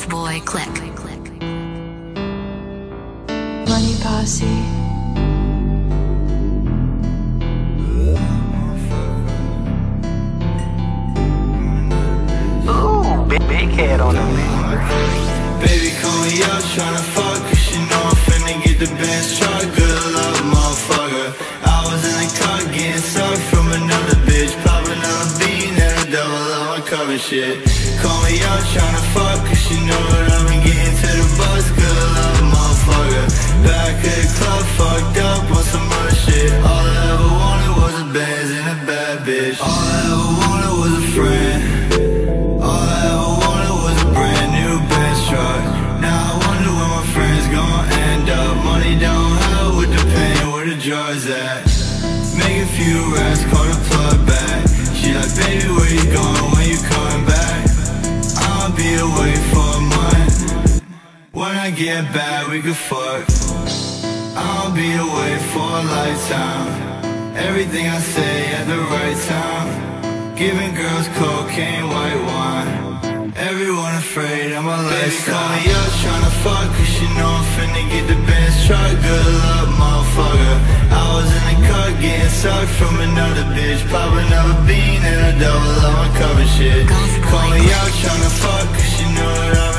Boy Click. Money Posse. Big head on them, man. Baby, call me up, tryna fuck, cause you know I'm finna get the Benz truck. Good luck, motherfucker. I was in the car getting sucked from another bitch, popping out a bean and a double up my cover shit. Call me up, tryna fuck, cause you know that I've been getting to the bus. Good luck, motherfucker. Back at the club, fucked up on some other shit. All I ever wanted was a Benz and a bad bitch. All I ever wanted was a friend. All I ever wanted was a brand new Benz truck. Now I wonder where my friends gon' end up. Money don't help with the pain, where the drugs at? Make a few racks, call the plug back. She like, baby, where you going, when you coming back? I'll be away for a month. When I get back, we could fuck. I'll be away for a lifetime. Everything I say at the right time. Giving girls cocaine, white wine. Everyone afraid of my lifestyle. Baby, call me up, tryna fuck, cause you know I'm finna get the Benz truck. Good luck, motherfucker. I was in the car getting sucked from another bitch, popping up a bean and a double up my cover shit. Call me up, tryna fuck, cause you know that I'm